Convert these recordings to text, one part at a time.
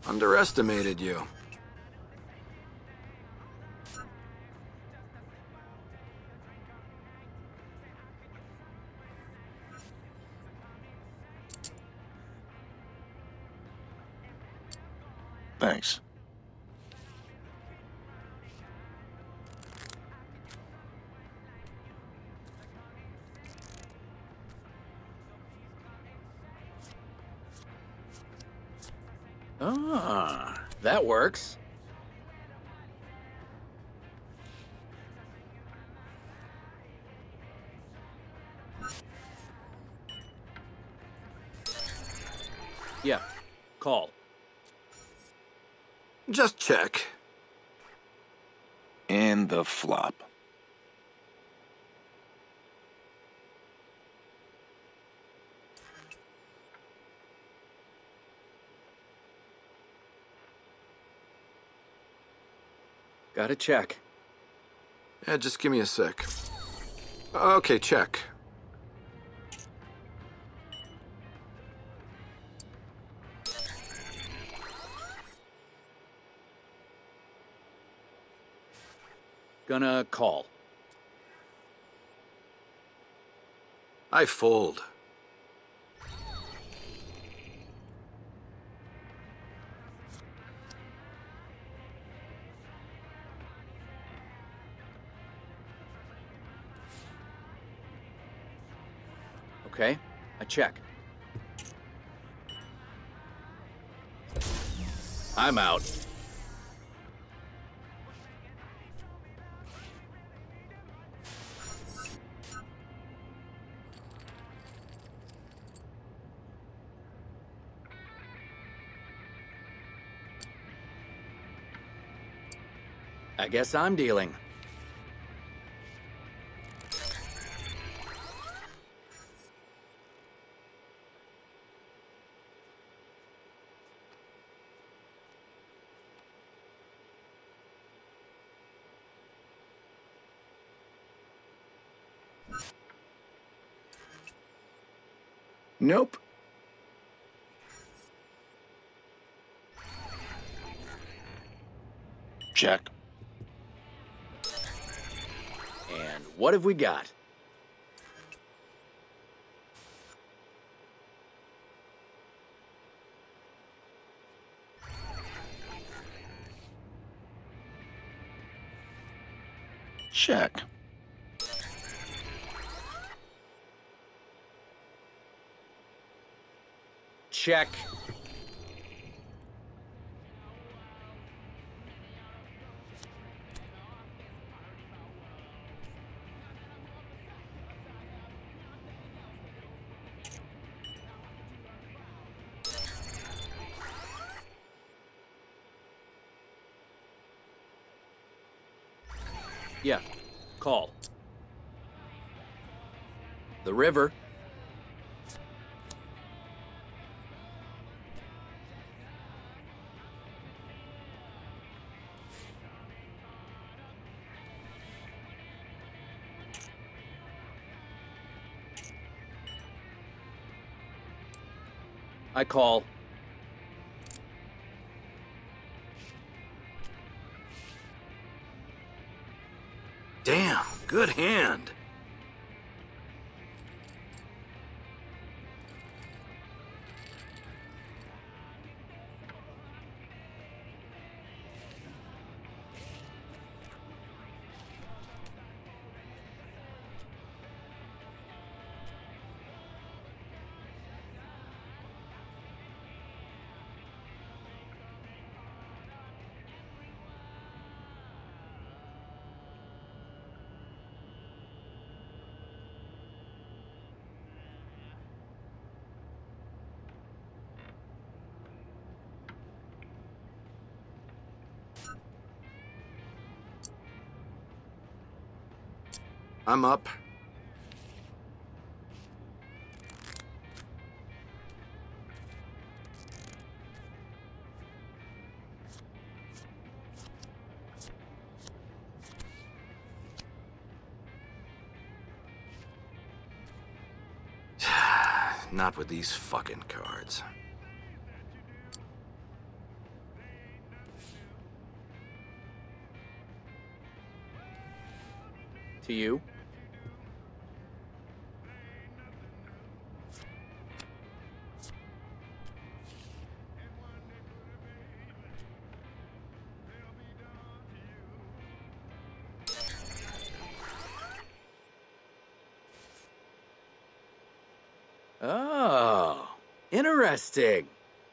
Underestimated you. Thanks. Ah, that works. Yeah, call. Just check. And the flop. Gotta check. Yeah, just give me a sec. Okay, check. Gonna call. I fold. Okay, I check. I'm out. I guess I'm dealing. Nope. Check. And what have we got? Check. Check. Yeah, call. The river. I call. Damn, good hand. I'm up. Not with these fucking cards. To you. Oh, interesting.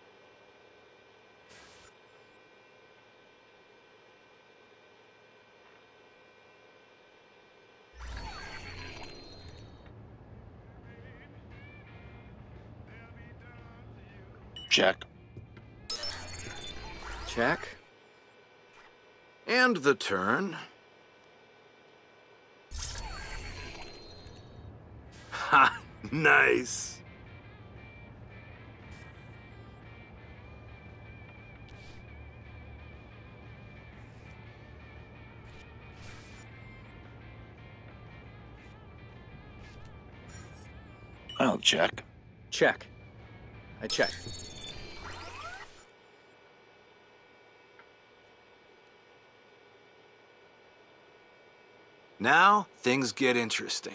Check. Check. And the turn. Ha! Nice! I'll check. Check. I check. Now, things get interesting.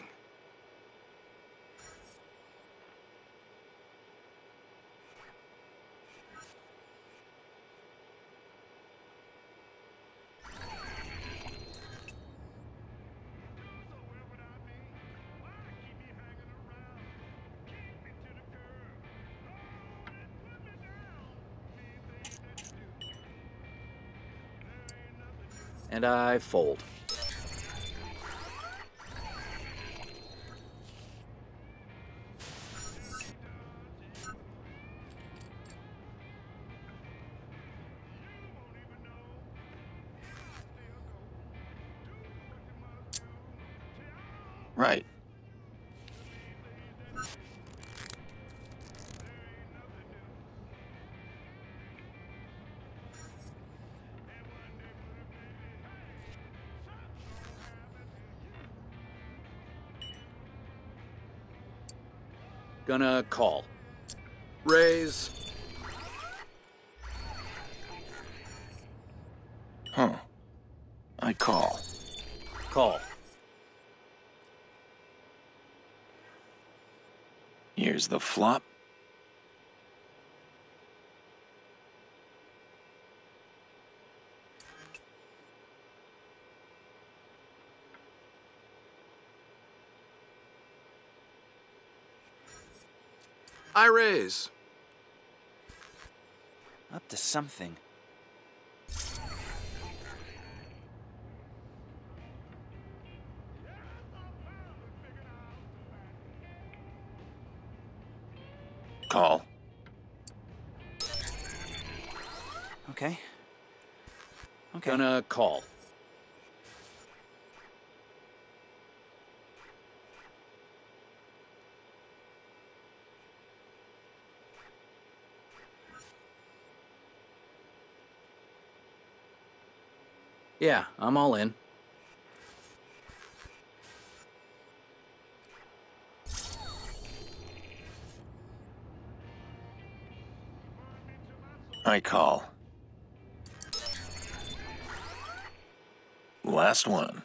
And I fold. Right. Gonna call. Raise. Huh. I call. Call. Here's the flop. I raise. Up to something. Call. Okay. Okay. Gonna call. Yeah, I'm all in. I call. Last one.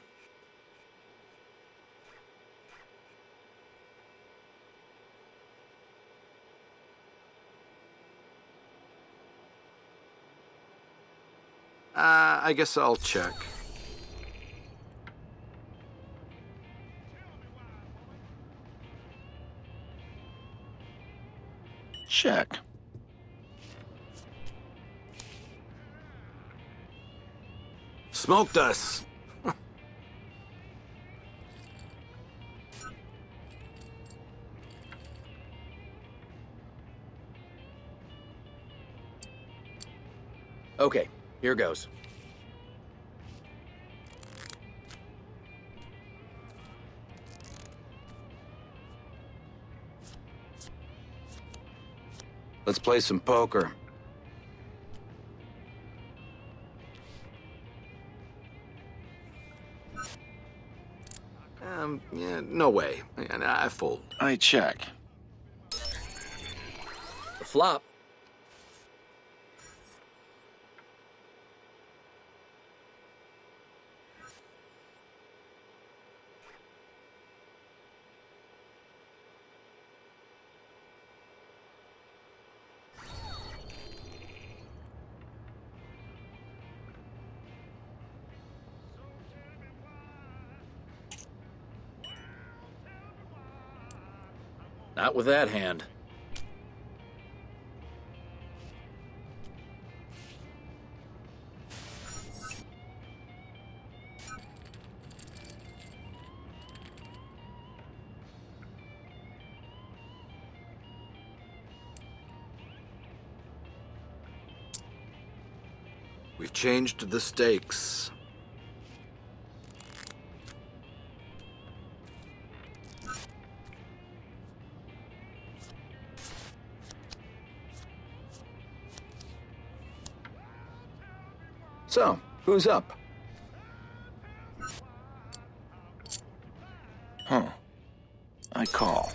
I guess I'll check. Check. Smoked us. Okay, here goes. Let's play some poker. Yeah, no way. I fold. I check. The flop. Not with that hand. We've changed the stakes. So, who's up? Huh. I call.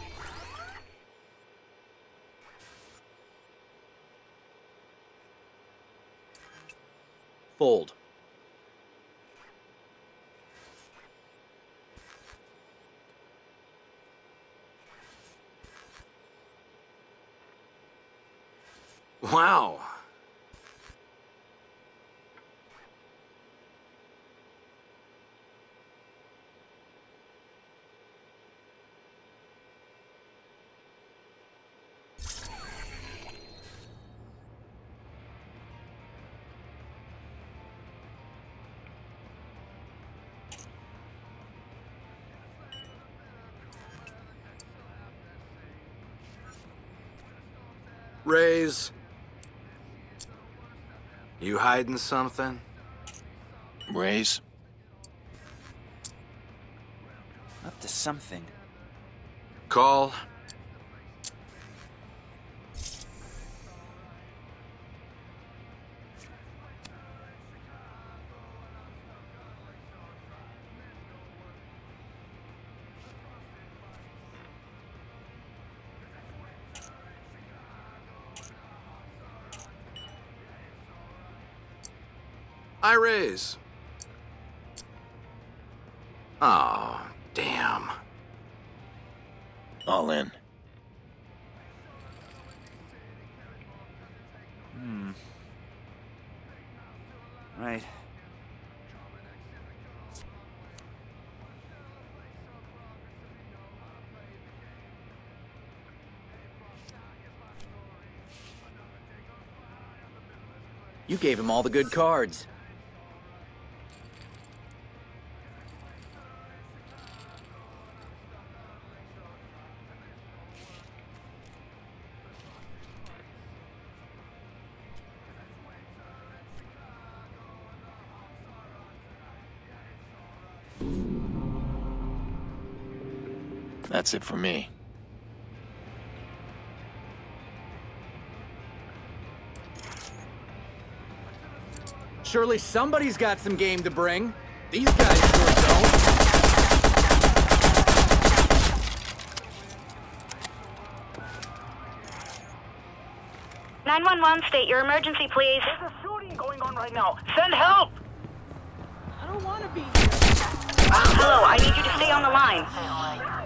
Fold. Wow. Raise. You hiding something? Raise. Up to something. Call. I raise. Oh, damn. All in. Right. You gave him all the good cards. That's it for me. Surely somebody's got some game to bring. These guys sure don't. 911, state your emergency, please. There's a shooting going on right now. Send help! I don't want to be here. Hello, I need you to stay on the line.